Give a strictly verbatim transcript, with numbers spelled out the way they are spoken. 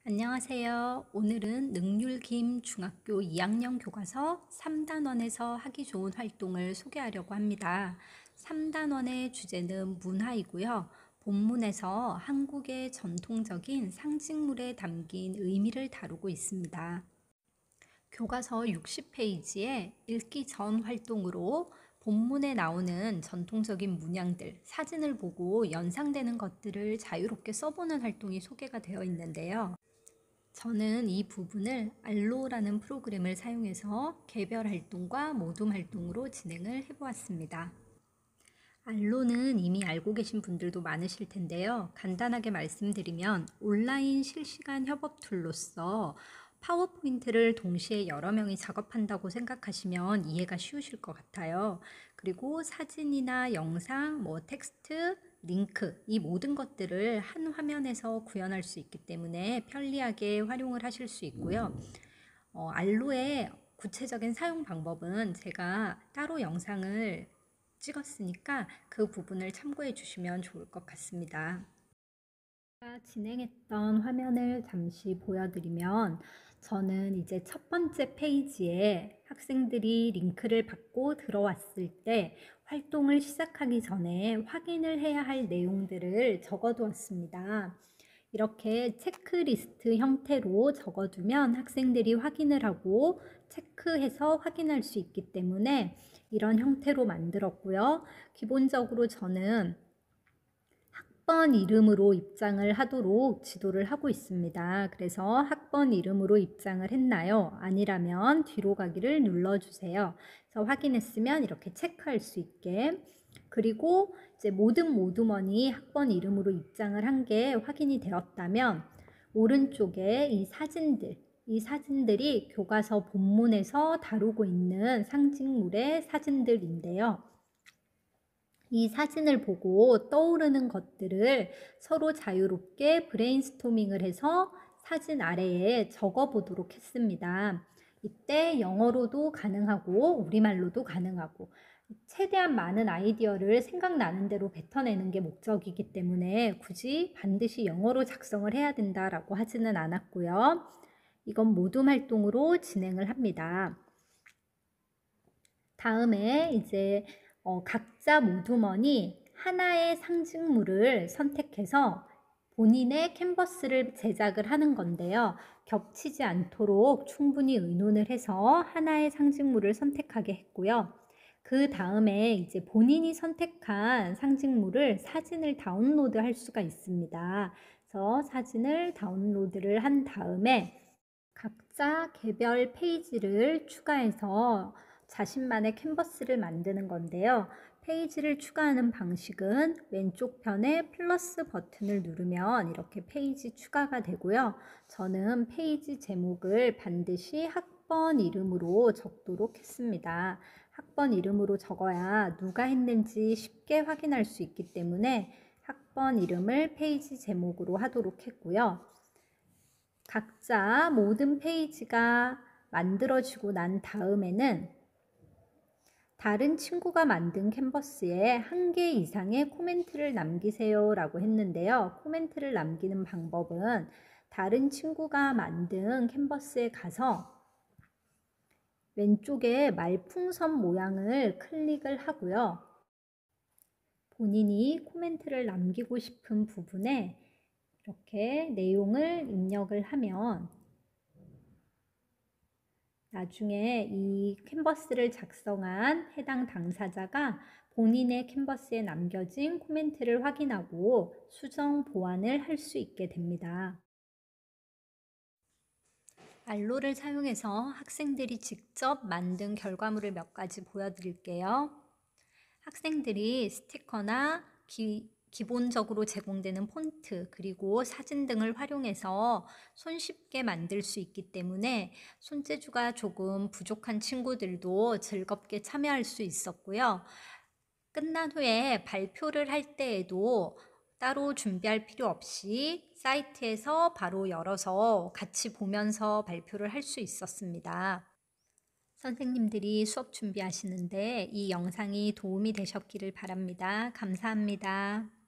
안녕하세요. 오늘은 능률김 중학교 이 학년 교과서 삼 단원에서 하기 좋은 활동을 소개하려고 합니다. 삼 단원의 주제는 문화이고요. 본문에서 한국의 전통적인 상징물에 담긴 의미를 다루고 있습니다. 교과서 육십 페이지에 읽기 전 활동으로 본문에 나오는 전통적인 문양들, 사진을 보고 연상되는 것들을 자유롭게 써보는 활동이 소개가 되어 있는데요. 저는 이 부분을 알로라는 프로그램을 사용해서 개별 활동과 모둠 활동으로 진행을 해보았습니다. 알로는 이미 알고 계신 분들도 많으실 텐데요. 간단하게 말씀드리면 온라인 실시간 협업 툴로서 파워포인트를 동시에 여러 명이 작업한다고 생각하시면 이해가 쉬우실 것 같아요. 그리고 사진이나 영상, 뭐 텍스트, 링크 이 모든 것들을 한 화면에서 구현할 수 있기 때문에 편리하게 활용을 하실 수 있고요. 어, 알로의 구체적인 사용 방법은 제가 따로 영상을 찍었으니까 그 부분을 참고해 주시면 좋을 것 같습니다. 제가 진행했던 화면을 잠시 보여드리면 저는 이제 첫 번째 페이지에 학생들이 링크를 받고 들어왔을 때 활동을 시작하기 전에 확인을 해야 할 내용들을 적어두었습니다. 이렇게 체크리스트 형태로 적어두면 학생들이 확인을 하고 체크해서 확인할 수 있기 때문에 이런 형태로 만들었고요. 기본적으로 저는 학번 이름으로 입장을 하도록 지도를 하고 있습니다. 그래서 학번 이름으로 입장을 했나요? 아니라면 뒤로 가기를 눌러주세요. 그래서 확인했으면 이렇게 체크할 수 있게. 그리고 이제 모든 모두머니 학번 이름으로 입장을 한 게 확인이 되었다면 오른쪽에 이 사진들, 이 사진들이 교과서 본문에서 다루고 있는 상징물의 사진들인데요. 이 사진을 보고 떠오르는 것들을 서로 자유롭게 브레인스토밍을 해서 사진 아래에 적어 보도록 했습니다. 이때 영어로도 가능하고 우리말로도 가능하고 최대한 많은 아이디어를 생각나는 대로 뱉어내는 게 목적이기 때문에 굳이 반드시 영어로 작성을 해야 된다라고 하지는 않았고요. 이건 모둠 활동으로 진행을 합니다. 다음에 이제 어, 각자 모둠원이 하나의 상징물을 선택해서 본인의 캔버스를 제작을 하는 건데요. 겹치지 않도록 충분히 의논을 해서 하나의 상징물을 선택하게 했고요. 그 다음에 이제 본인이 선택한 상징물을 사진을 다운로드 할 수가 있습니다. 그래서 사진을 다운로드를 한 다음에 각자 개별 페이지를 추가해서 자신만의 캔버스를 만드는 건데요. 페이지를 추가하는 방식은 왼쪽 편에 플러스 버튼을 누르면 이렇게 페이지 추가가 되고요. 저는 페이지 제목을 반드시 학번 이름으로 적도록 했습니다. 학번 이름으로 적어야 누가 했는지 쉽게 확인할 수 있기 때문에 학번 이름을 페이지 제목으로 하도록 했고요. 각자 모든 페이지가 만들어지고 난 다음에는 다른 친구가 만든 캔버스에 한 개 이상의 코멘트를 남기세요 라고 했는데요. 코멘트를 남기는 방법은 다른 친구가 만든 캔버스에 가서 왼쪽에 말풍선 모양을 클릭을 하고요. 본인이 코멘트를 남기고 싶은 부분에 이렇게 내용을 입력을 하면 나중에 이 캔버스를 작성한 해당 당사자가 본인의 캔버스에 남겨진 코멘트를 확인하고 수정 보완을 할 수 있게 됩니다. 알로를 사용해서 학생들이 직접 만든 결과물을 몇 가지 보여드릴게요. 학생들이 스티커나 기, 기본적으로 제공되는 폰트 그리고 사진 등을 활용해서 손쉽게 만들 수 있기 때문에 손재주가 조금 부족한 친구들도 즐겁게 참여할 수 있었고요. 끝난 후에 발표를 할 때에도 따로 준비할 필요 없이 사이트에서 바로 열어서 같이 보면서 발표를 할 수 있었습니다. 선생님들이 수업 준비하시는데 이 영상이 도움이 되셨기를 바랍니다. 감사합니다.